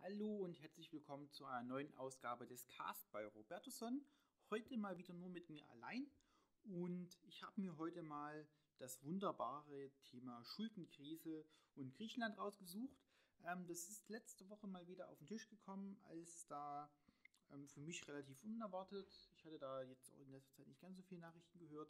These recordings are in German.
Hallo und herzlich willkommen zu einer neuen Ausgabe des Cast bei Robertuson. Heute mal wieder nur mit mir allein und ich habe mir heute mal das wunderbare Thema Schuldenkrise und Griechenland rausgesucht. Das ist letzte Woche mal wieder auf den Tisch gekommen, als da für mich relativ unerwartet. Ich hatte da jetzt auch in letzter Zeit nicht ganz so viele Nachrichten gehört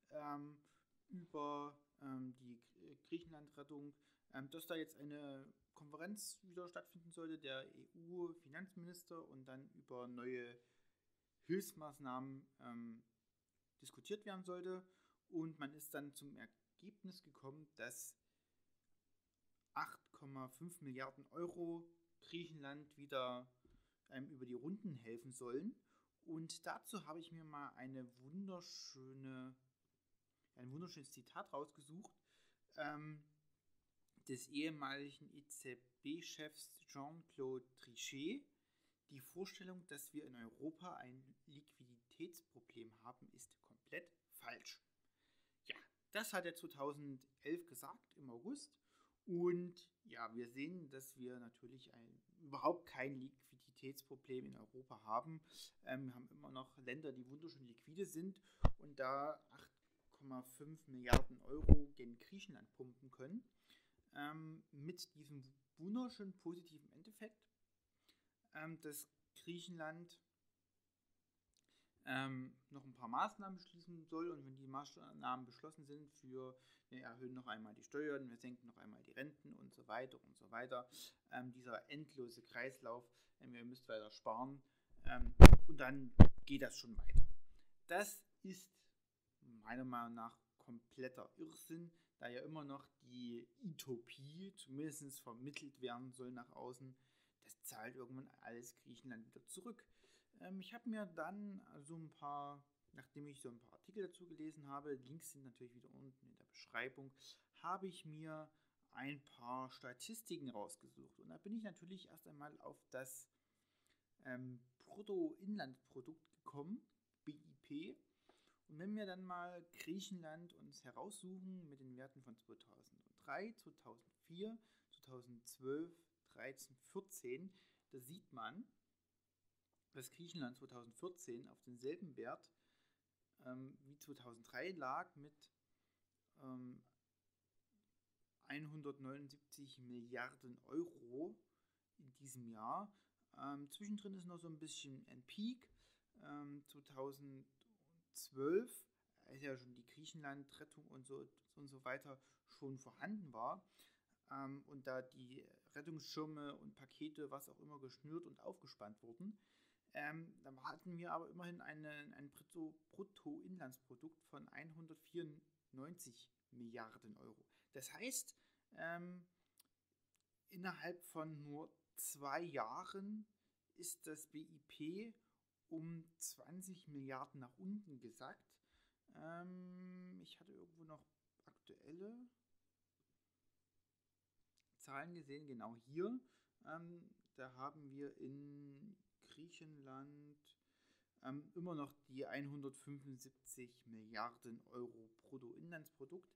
über die Griechenland-Rettung, dass da jetzt eine Konferenz wieder stattfinden sollte, der EU-Finanzminister und dann über neue Hilfsmaßnahmen diskutiert werden sollte. Und man ist dann zum Ergebnis gekommen, dass 8,5 Milliarden Euro Griechenland wieder über die Runden helfen sollen. Und dazu habe ich mir mal ein wunderschönes Zitat rausgesucht des ehemaligen EZB-Chefs Jean-Claude Trichet. Die Vorstellung, dass wir in Europa ein Liquiditätsproblem haben, ist komplett falsch. Ja, das hat er 2011 gesagt, im August. Und ja, wir sehen, dass wir natürlich überhaupt kein Liquiditätsproblem in Europa haben. Wir haben immer noch Länder, die wunderschön liquide sind und da 8,5 Milliarden Euro gen Griechenland pumpen können. Mit diesem wunderschön positiven Endeffekt, dass Griechenland noch ein paar Maßnahmen beschließen soll, und wenn die Maßnahmen beschlossen sind, wir erhöhen noch einmal die Steuern, wir senken noch einmal die Renten und so weiter und so weiter. Dieser endlose Kreislauf, ihr müsst weiter sparen, und dann geht das schon weiter. Das ist meiner Meinung nach kompletter Irrsinn, da ja immer noch die Utopie zumindest vermittelt werden soll nach außen. Das zahlt irgendwann alles Griechenland wieder zurück. Ich habe mir dann nachdem ich so ein paar Artikel dazu gelesen habe, Links sind natürlich wieder unten in der Beschreibung, habe ich mir ein paar Statistiken rausgesucht. Und da bin ich natürlich erst einmal auf das Bruttoinlandsprodukt gekommen, BIP. Und wenn wir dann mal Griechenland uns heraussuchen mit den Werten von 2003, 2004, 2012, 13, 14, da sieht man, dass Griechenland 2014 auf denselben Wert wie 2003 lag mit 179 Milliarden Euro in diesem Jahr. Zwischendrin ist noch so ein bisschen ein Peak. 2012, als ja schon die Griechenland-Rettung und so weiter schon vorhanden war, und da die Rettungsschirme und Pakete, was auch immer, geschnürt und aufgespannt wurden, da hatten wir aber immerhin ein Bruttoinlandsprodukt von 194 Milliarden Euro. Das heißt, innerhalb von nur 2 Jahren ist das BIP um 20 Milliarden nach unten gesackt. Ich hatte irgendwo noch aktuelle Zahlen gesehen, genau hier. Da haben wir in Griechenland immer noch die 175 Milliarden Euro Bruttoinlandsprodukt.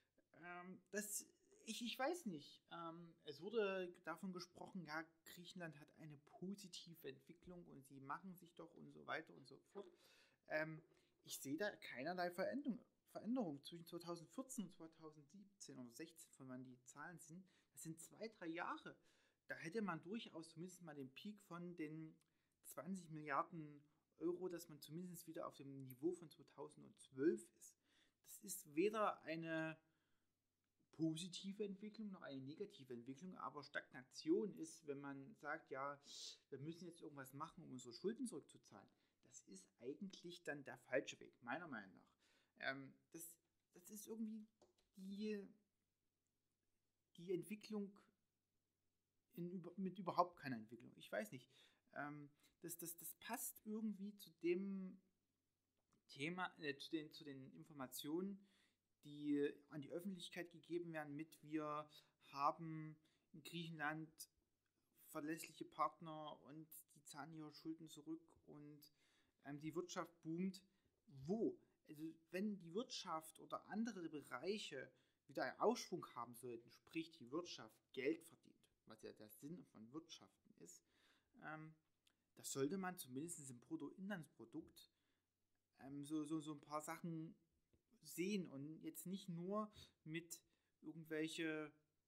Ich weiß nicht. Es wurde davon gesprochen, ja, Griechenland hat eine positive Entwicklung und sie machen sich doch und so weiter und so fort. Ich sehe da keinerlei Veränderung zwischen 2014 und 2017 oder 2016, von wann die Zahlen sind. Das sind 2, 3 Jahre. Da hätte man durchaus zumindest mal den Peak von den 20 Milliarden Euro, dass man zumindest wieder auf dem Niveau von 2012 ist. Das ist weder eine positive Entwicklung noch eine negative Entwicklung, aber Stagnation ist, wenn man sagt, ja, wir müssen jetzt irgendwas machen, um unsere Schulden zurückzuzahlen. Das ist eigentlich dann der falsche Weg, meiner Meinung nach. Das ist irgendwie die Entwicklung mit überhaupt keiner Entwicklung. Ich weiß nicht. Das passt irgendwie zu dem Thema, zu den Informationen, die an die Öffentlichkeit gegeben werden, wir haben in Griechenland verlässliche Partner und die zahlen ihre Schulden zurück und die Wirtschaft boomt. Wo? Also wenn die Wirtschaft oder andere Bereiche wieder einen Aufschwung haben sollten, sprich die Wirtschaft Geld verdient, was ja der Sinn von Wirtschaften ist, da sollte man zumindest im Bruttoinlandsprodukt so ein paar Sachen sehen und jetzt nicht nur mit irgendwelche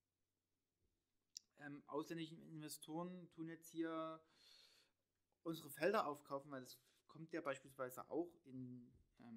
ausländischen Investoren tun jetzt hier unsere Felder aufkaufen, weil das kommt ja beispielsweise auch in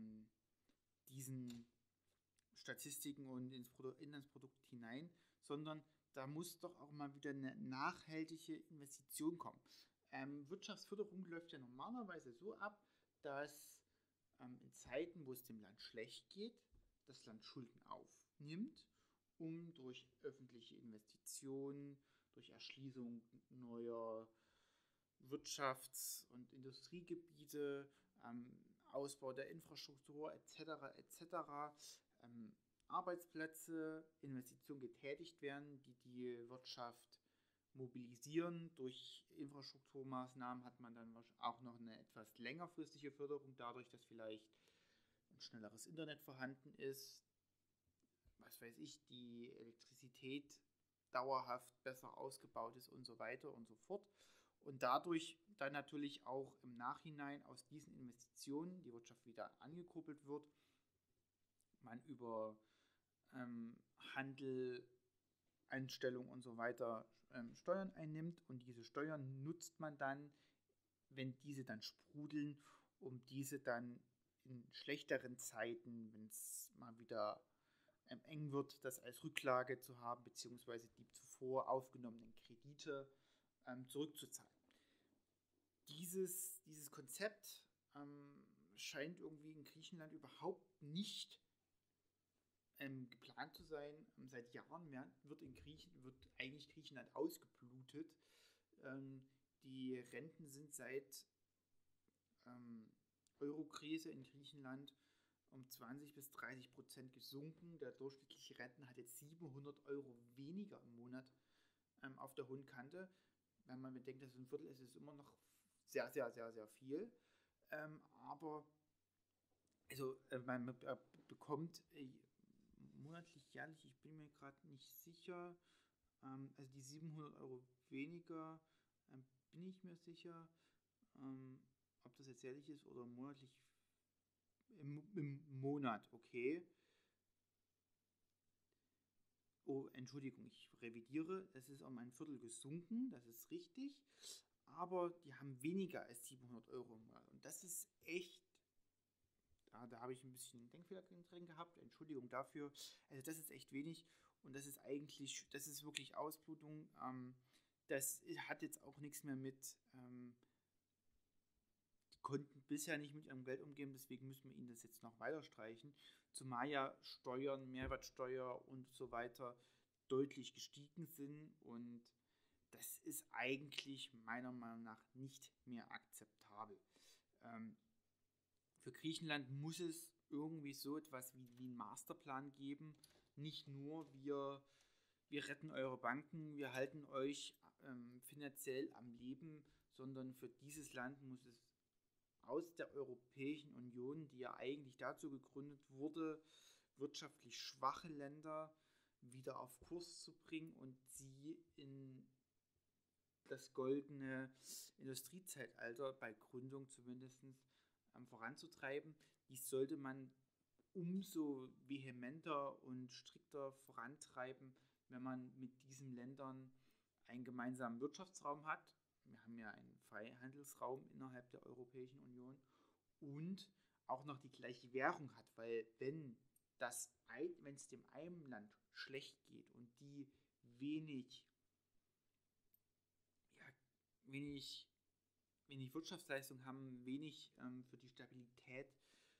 diesen Statistiken und ins Inlandsprodukt hinein, sondern da muss doch auch mal wieder eine nachhaltige Investition kommen. Wirtschaftsförderung läuft ja normalerweise so ab, dass in Zeiten, wo es dem Land schlecht geht, das Land Schulden aufnimmt, um durch öffentliche Investitionen, durch Erschließung neuer Wirtschafts- und Industriegebiete, Ausbau der Infrastruktur etc. etc. Arbeitsplätze, Investitionen getätigt werden, die die Wirtschaft mobilisieren. Durch Infrastrukturmaßnahmen hat man dann auch noch eine etwas längerfristige Förderung, dadurch, dass vielleicht ein schnelleres Internet vorhanden ist, was weiß ich, die Elektrizität dauerhaft besser ausgebaut ist und so weiter und so fort. Und dadurch dann natürlich auch im Nachhinein aus diesen Investitionen die Wirtschaft wieder angekurbelt wird, man über Handel, Einstellung und so weiter Steuern einnimmt und diese Steuern nutzt man dann, wenn diese dann sprudeln, um diese dann in schlechteren Zeiten, wenn es mal wieder eng wird, das als Rücklage zu haben, beziehungsweise die zuvor aufgenommenen Kredite zurückzuzahlen. Dieses Konzept scheint irgendwie in Griechenland überhaupt nicht geplant zu sein. Seit Jahren wird eigentlich Griechenland ausgeblutet. Die Renten sind seit Euro-Krise in Griechenland um 20-30% gesunken. Der durchschnittliche Rentner hat jetzt 700 Euro weniger im Monat auf der hohen Kante. Wenn man bedenkt, dass ein Viertel ist, ist es immer noch sehr, sehr, sehr, sehr viel. Aber also man bekommt monatlich, jährlich, ich bin mir gerade nicht sicher, also die 700 Euro weniger, bin ich mir sicher, ob das jetzt jährlich ist oder monatlich im Monat, okay. Oh, Entschuldigung, ich revidiere, es ist um ein Viertel gesunken, das ist richtig, aber die haben weniger als 700 Euro im Monat und das ist echt, da habe ich ein bisschen einen Denkfehler drin gehabt, Entschuldigung dafür, also das ist echt wenig und das ist wirklich Ausblutung, das hat jetzt auch nichts mehr mit, die konnten bisher nicht mit ihrem Geld umgehen, deswegen müssen wir ihnen das jetzt noch weiter streichen, zumal ja Steuern, Mehrwertsteuer und so weiter deutlich gestiegen sind und das ist eigentlich meiner Meinung nach nicht mehr akzeptabel. Für Griechenland muss es irgendwie so etwas wie einen Masterplan geben. Nicht nur wir retten eure Banken, wir halten euch finanziell am Leben, sondern für dieses Land muss es aus der Europäischen Union, die ja eigentlich dazu gegründet wurde, wirtschaftlich schwache Länder wieder auf Kurs zu bringen und sie in das goldene Industriezeitalter, bei Gründung zumindest, voranzutreiben. Dies sollte man umso vehementer und strikter vorantreiben, wenn man mit diesen Ländern einen gemeinsamen Wirtschaftsraum hat. Wir haben ja einen Freihandelsraum innerhalb der Europäischen Union und auch noch die gleiche Währung hat, weil wenn es dem einen Land schlecht geht und die wenig Wirtschaftsleistung haben, wenig für die Stabilität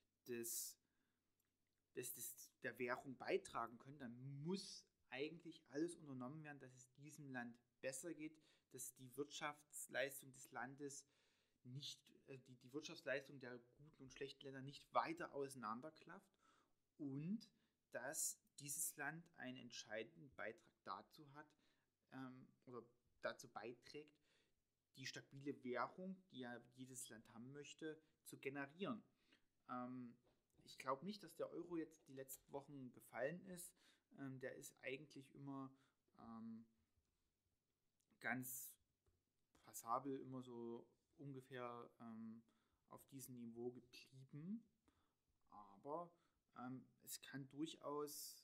der Währung beitragen können, dann muss eigentlich alles unternommen werden, dass es diesem Land besser geht, dass die Wirtschaftsleistung des Landes nicht, die Wirtschaftsleistung der guten und schlechten Länder nicht weiter auseinanderklafft und dass dieses Land einen entscheidenden Beitrag dazu hat oder dazu beiträgt, die stabile Währung, die ja jedes Land haben möchte, zu generieren. Ich glaube nicht, dass der Euro jetzt die letzten Wochen gefallen ist. Der ist eigentlich immer ganz passabel immer so ungefähr auf diesem Niveau geblieben. Aber es kann durchaus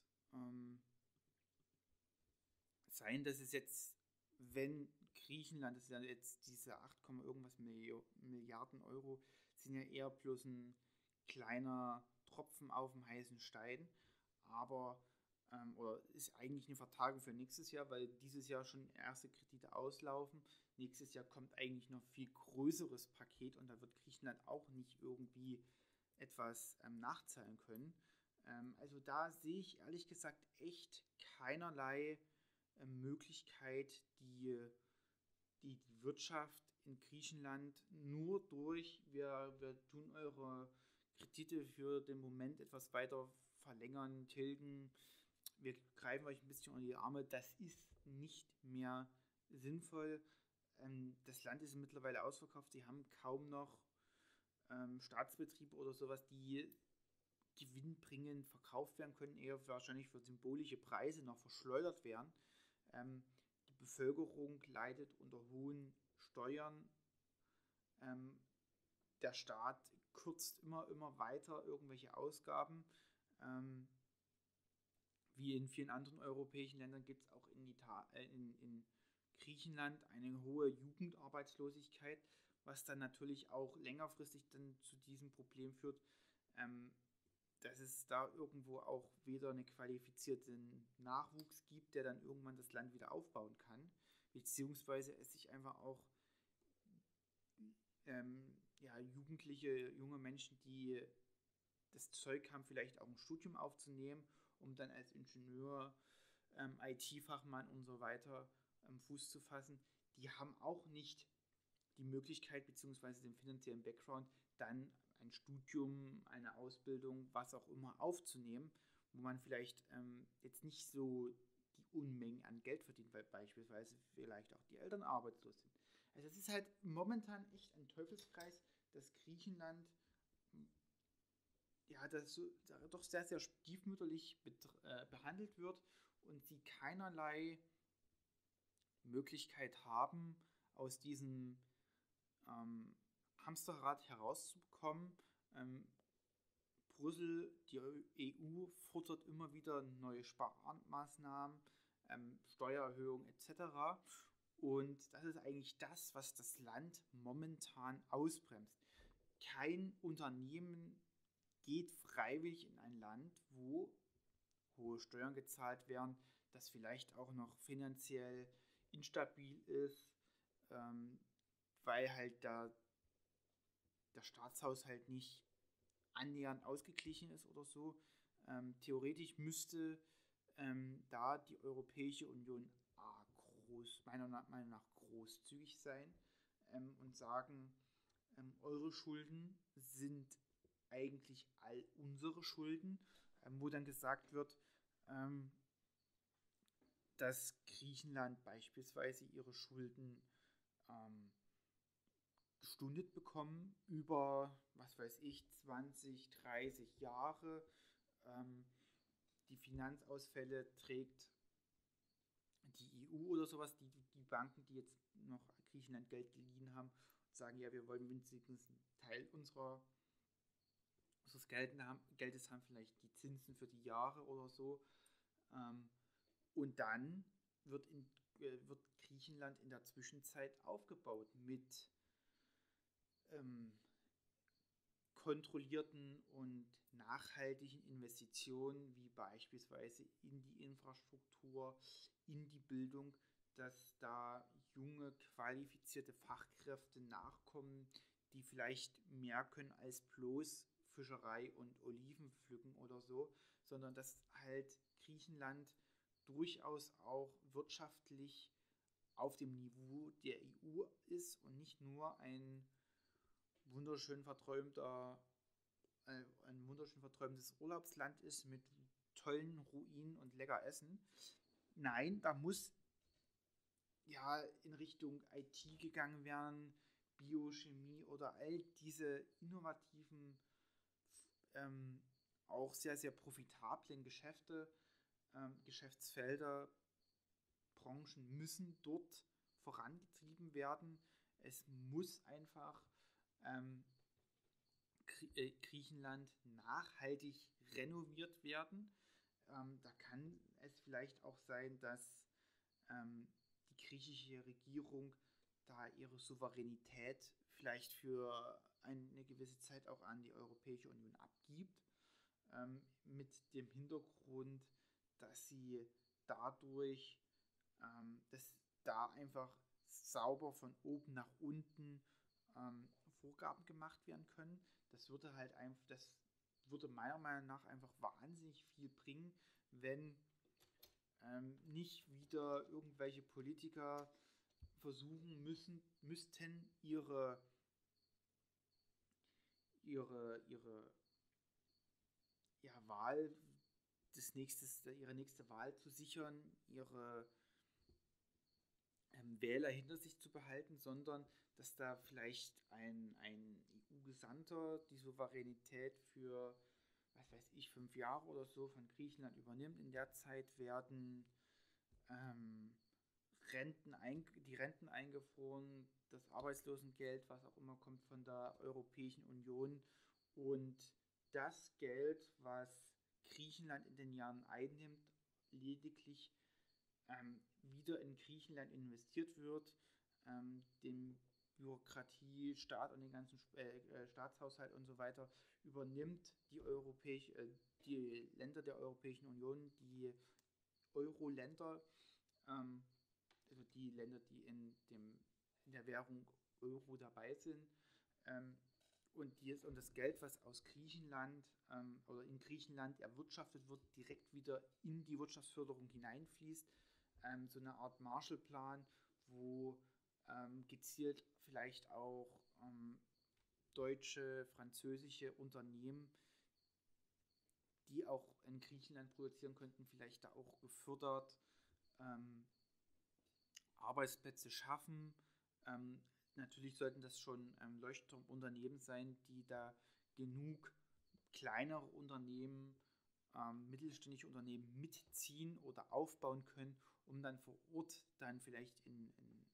sein, dass es jetzt, wenn Griechenland, das ist ja jetzt diese 8, irgendwas Milliarden Euro, sind ja eher bloß ein kleiner Tropfen auf dem heißen Stein, aber oder ist eigentlich eine Vertagung für nächstes Jahr, weil dieses Jahr schon erste Kredite auslaufen. Nächstes Jahr kommt eigentlich noch viel größeres Paket und da wird Griechenland auch nicht irgendwie etwas nachzahlen können. Also da sehe ich ehrlich gesagt echt keinerlei Möglichkeit, die Wirtschaft in Griechenland nur durch, wir tun eure Kredite für den Moment etwas weiter verlängern, tilgen, wir greifen euch ein bisschen unter die Arme, das ist nicht mehr sinnvoll. Das Land ist mittlerweile ausverkauft, sie haben kaum noch Staatsbetriebe oder sowas, die gewinnbringend verkauft werden können, eher wahrscheinlich für symbolische Preise noch verschleudert werden. Die Bevölkerung leidet unter hohen Steuern. Ähm, der Staat kürzt immer weiter irgendwelche Ausgaben. Wie in vielen anderen europäischen Ländern gibt es auch in Griechenland eine hohe Jugendarbeitslosigkeit, was dann natürlich auch längerfristig dann zu diesem Problem führt, dass es da irgendwo auch weder einen qualifizierten Nachwuchs gibt, der dann irgendwann das Land wieder aufbauen kann, beziehungsweise es sich einfach auch ja, Jugendliche, junge Menschen, die das Zeug haben, vielleicht auch ein Studium aufzunehmen, um dann als Ingenieur, IT-Fachmann und so weiter Fuß zu fassen, die haben auch nicht die Möglichkeit bzw. den finanziellen Background, dann ein Studium, eine Ausbildung, was auch immer aufzunehmen, wo man vielleicht jetzt nicht so die Unmengen an Geld verdient, weil beispielsweise vielleicht auch die Eltern arbeitslos sind. Also es ist halt momentan echt ein Teufelskreis, dass Griechenland ja, das so, doch sehr, sehr stiefmütterlich behandelt wird und sie keinerlei Möglichkeit haben, aus diesem Hamsterrad herauszubekommen. Brüssel, die EU fordert immer wieder neue Sparmaßnahmen, Steuererhöhungen etc. Und das ist eigentlich das, was das Land momentan ausbremst. Kein Unternehmen geht freiwillig in ein Land, wo hohe Steuern gezahlt werden, das vielleicht auch noch finanziell instabil ist, weil halt der Staatshaushalt nicht annähernd ausgeglichen ist oder so. Theoretisch müsste da die Europäische Union meiner Meinung nach großzügig sein und sagen, eure Schulden sind eigentlich all unsere Schulden, wo dann gesagt wird, dass Griechenland beispielsweise ihre Schulden gestundet bekommen über, was weiß ich, 20, 30 Jahre. Die Finanzausfälle trägt die EU oder sowas, die Banken, die jetzt noch Griechenland Geld geliehen haben, sagen, ja, wir wollen wenigstens einen Teil unseres Geldes haben, vielleicht die Zinsen für die Jahre oder so. Und dann wird Griechenland in der Zwischenzeit aufgebaut mit kontrollierten und nachhaltigen Investitionen, wie beispielsweise in die Infrastruktur, in die Bildung, dass da junge, qualifizierte Fachkräfte nachkommen, die vielleicht mehr können als bloß Fischerei und Oliven pflücken oder so, sondern dass halt Griechenland durchaus auch wirtschaftlich auf dem Niveau der EU ist und nicht nur ein wunderschön ein wunderschön verträumtes Urlaubsland ist mit tollen Ruinen und lecker Essen. Nein, da muss ja in Richtung IT gegangen werden, Biochemie oder all diese innovativen, auch sehr, sehr profitablen Geschäftsfelder, Branchen müssen dort vorangetrieben werden, Es muss einfach ähm, Griechenland nachhaltig renoviert werden. Da kann es vielleicht auch sein, dass ähm, die griechische Regierung da ihre Souveränität vielleicht für eine gewisse Zeit auch an die Europäische Union abgibt, mit dem Hintergrund, dass sie dadurch, dass da einfach sauber von oben nach unten Vorgaben gemacht werden können. Das würde halt einfach, das würde meiner Meinung nach einfach wahnsinnig viel bringen, wenn nicht wieder irgendwelche Politiker müssten ihre Wahl ihre nächste Wahl zu sichern, ihre Wähler hinter sich zu behalten, sondern dass da vielleicht ein EU-Gesandter die Souveränität für, was weiß ich, 5 Jahre oder so von Griechenland übernimmt. In der Zeit werden ähm, die Renten eingefroren, das Arbeitslosengeld, was auch immer kommt von der Europäischen Union und das Geld, was Griechenland in den Jahren einnimmt, lediglich wieder in Griechenland investiert wird, den Bürokratiestaat und den ganzen Staatshaushalt und so weiter übernimmt die Länder der Europäischen Union, die Euro-Länder, ähm, also die Länder, die in der Währung Euro dabei sind, ähm, und das Geld, was aus Griechenland oder in Griechenland erwirtschaftet wird, direkt wieder in die Wirtschaftsförderung hineinfließt. So eine Art Marshallplan, wo gezielt vielleicht auch deutsche, französische Unternehmen, die auch in Griechenland produzieren könnten, vielleicht da auch gefördert, ähm, Arbeitsplätze schaffen. Natürlich sollten das schon Leuchtturmunternehmen sein, die da genug kleinere Unternehmen, mittelständische Unternehmen mitziehen oder aufbauen können, um dann vor Ort dann vielleicht in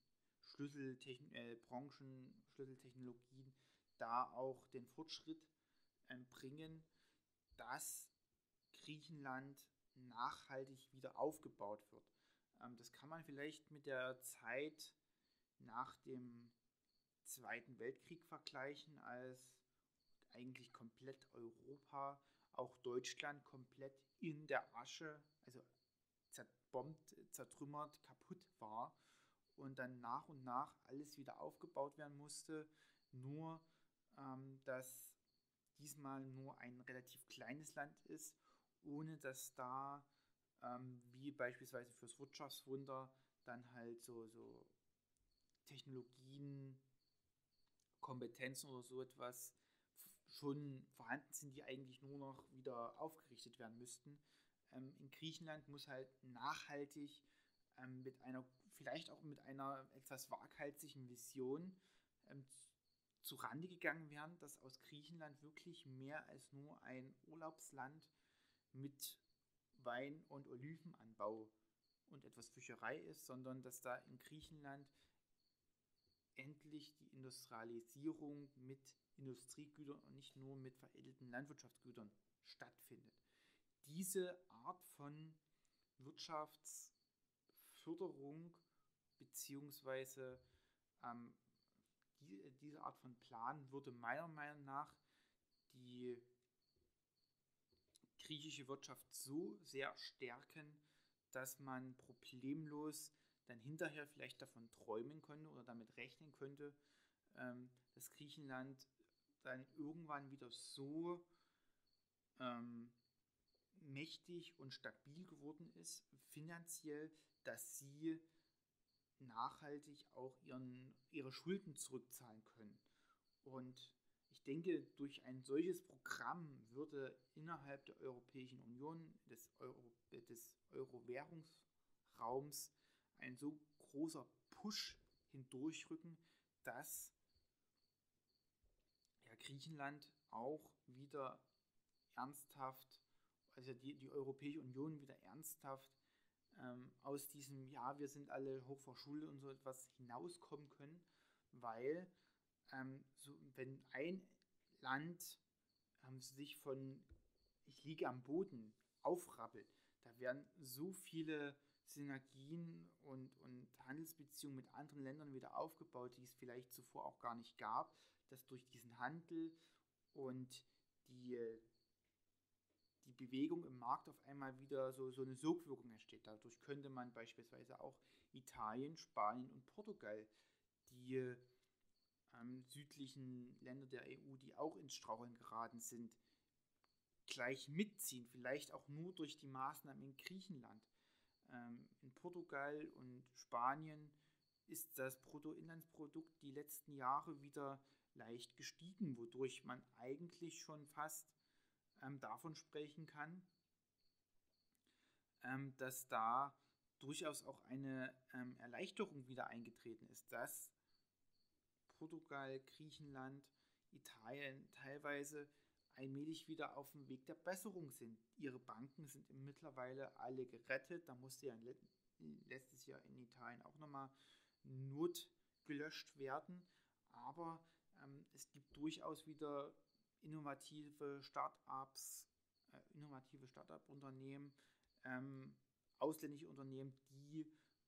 Schlüsseltechnologien da auch den Fortschritt bringen, dass Griechenland nachhaltig wieder aufgebaut wird. Das kann man vielleicht mit der Zeit nach dem Zweiten Weltkrieg vergleichen, als eigentlich komplett Europa, auch Deutschland komplett in der Asche, also zerbombt, zertrümmert, kaputt war und dann nach und nach alles wieder aufgebaut werden musste. Nur, dass diesmal nur ein relativ kleines Land ist, ohne dass da, wie beispielsweise fürs Wirtschaftswunder, dann halt so Technologien, Kompetenzen oder so etwas schon vorhanden sind, die eigentlich nur noch wieder aufgerichtet werden müssten. In Griechenland muss halt nachhaltig vielleicht auch mit einer etwas waghalsigen Vision ähm, zu Rande gegangen werden, dass aus Griechenland wirklich mehr als nur ein Urlaubsland mit Wein- und Olivenanbau und etwas Fischerei ist, sondern dass da in Griechenland endlich die Industrialisierung mit Industriegütern und nicht nur mit veredelten Landwirtschaftsgütern stattfindet. Diese Art von Wirtschaftsförderung beziehungsweise diese Art von Plan würde meiner Meinung nach die griechische Wirtschaft so sehr stärken, dass man problemlos dann hinterher vielleicht davon träumen könnte oder damit rechnen könnte, dass Griechenland dann irgendwann wieder so ähm, mächtig und stabil geworden ist, finanziell, dass sie nachhaltig auch ihre Schulden zurückzahlen können. Und ich denke, durch ein solches Programm würde innerhalb der Europäischen Union, des Euro-Währungsraums, ein so großer Push hindurchrücken, dass ja, Griechenland auch wieder ernsthaft, also die Europäische Union wieder ernsthaft aus diesem, ja, wir sind alle hoch verschuldet und so etwas hinauskommen können, weil wenn ein Land sich von ich liege am Boden aufrappelt, da werden so viele Synergien und Handelsbeziehungen mit anderen Ländern wieder aufgebaut, die es vielleicht zuvor auch gar nicht gab, dass durch diesen Handel und die, die Bewegung im Markt auf einmal wieder so eine Sogwirkung entsteht. Dadurch könnte man beispielsweise auch Italien, Spanien und Portugal, die südlichen Länder der EU, die auch ins Straucheln geraten sind, gleich mitziehen. Vielleicht auch nur durch die Maßnahmen in Griechenland. In Portugal und Spanien ist das Bruttoinlandsprodukt die letzten Jahre wieder leicht gestiegen, wodurch man eigentlich schon fast davon sprechen kann, dass da durchaus auch eine Erleichterung wieder eingetreten ist, dass Portugal, Griechenland, Italien teilweise allmählich wieder auf dem Weg der Besserung sind. Ihre Banken sind mittlerweile alle gerettet. Da musste ja letztes Jahr in Italien auch nochmal Not gelöscht werden. Aber es gibt durchaus wieder innovative Start-ups, innovative Start-up-Unternehmen, ausländische Unternehmen, die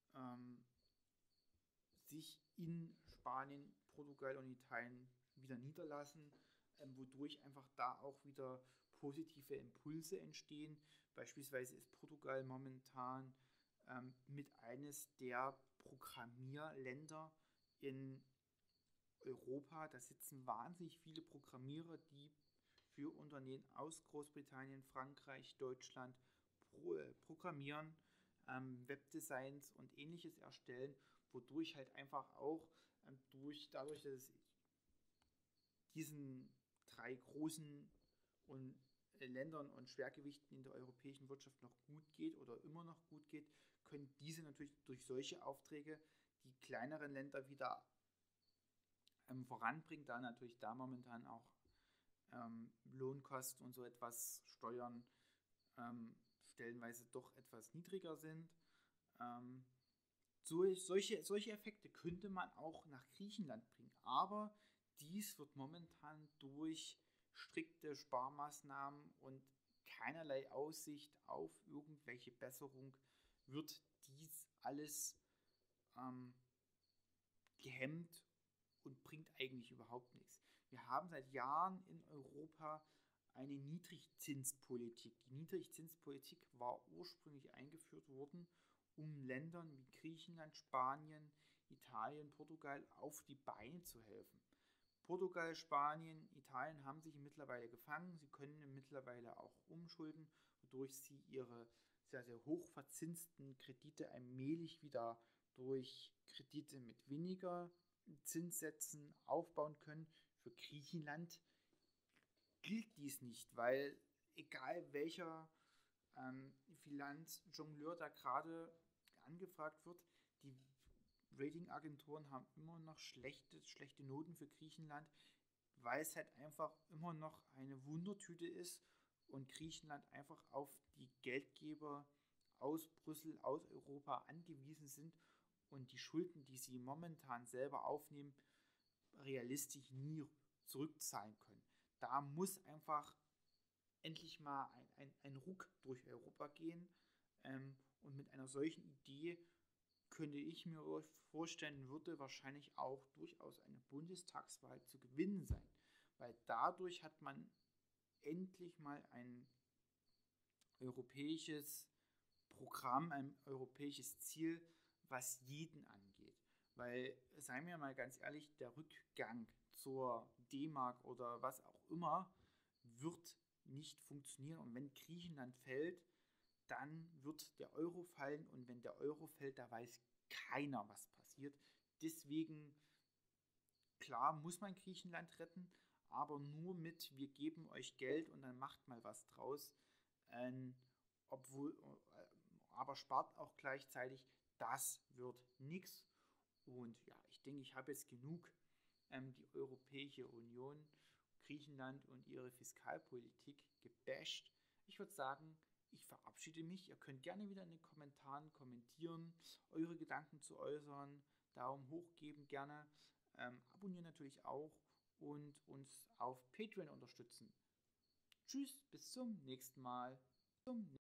sich in Spanien, Portugal und Italien wieder niederlassen, wodurch einfach da auch wieder positive Impulse entstehen. Beispielsweise ist Portugal momentan mit eines der Programmierländer in Europa. Da sitzen wahnsinnig viele Programmierer, die für Unternehmen aus Großbritannien, Frankreich, Deutschland programmieren, Webdesigns und ähnliches erstellen, wodurch halt einfach auch dadurch, dass es diesen drei großen und Ländern und Schwergewichten in der europäischen Wirtschaft noch gut geht oder immer noch gut geht, können diese natürlich durch solche Aufträge die kleineren Länder wieder voranbringen, da natürlich da momentan auch Lohnkosten und so etwas Steuern stellenweise doch etwas niedriger sind. Solche Effekte könnte man auch nach Griechenland bringen, aber dies wird momentan durch strikte Sparmaßnahmen und keinerlei Aussicht auf irgendwelche Besserung wird dies alles gehemmt und bringt eigentlich überhaupt nichts. Wir haben seit Jahren in Europa eine Niedrigzinspolitik. Die Niedrigzinspolitik war ursprünglich eingeführt worden, um Ländern wie Griechenland, Spanien, Italien, Portugal auf die Beine zu helfen. Portugal, Spanien, Italien haben sich mittlerweile gefangen. Sie können mittlerweile auch umschulden, wodurch sie ihre sehr, sehr hoch verzinsten Kredite allmählich wieder durch Kredite mit weniger Zinssätzen aufbauen können. Für Griechenland gilt dies nicht, weil egal welcher Finanzjongleur da gerade angefragt wird, die Ratingagenturen haben immer noch schlechte Noten für Griechenland, weil es halt einfach immer noch eine Wundertüte ist und Griechenland einfach auf die Geldgeber aus Brüssel, aus Europa angewiesen sind und die Schulden, die sie momentan selber aufnehmen, realistisch nie zurückzahlen können. Da muss einfach endlich mal ein Ruck durch Europa gehen und mit einer solchen Idee könnte ich mir vorstellen, würde wahrscheinlich auch durchaus eine Bundestagswahl zu gewinnen sein, weil dadurch hat man endlich mal ein europäisches Programm, ein europäisches Ziel, was jeden angeht. Weil, seien wir mal ganz ehrlich, der Rückgang zur D-Mark oder was auch immer wird nicht funktionieren. Und wenn Griechenland fällt, dann wird der Euro fallen. Und wenn der Euro fällt, da weiß keiner, was passiert. Deswegen, klar, muss man Griechenland retten, aber nur mit, wir geben euch Geld und dann macht mal was draus. Aber spart auch gleichzeitig, das wird nichts. Und ja, ich denke, ich habe jetzt genug die Europäische Union, Griechenland und ihre Fiskalpolitik gebasht. Ich würde sagen, ich verabschiede mich. Ihr könnt gerne wieder in den Kommentaren kommentieren, eure Gedanken zu äußern, Daumen hoch geben gerne. abonnieren natürlich auch und uns auf Patreon unterstützen. Tschüss, bis zum nächsten Mal.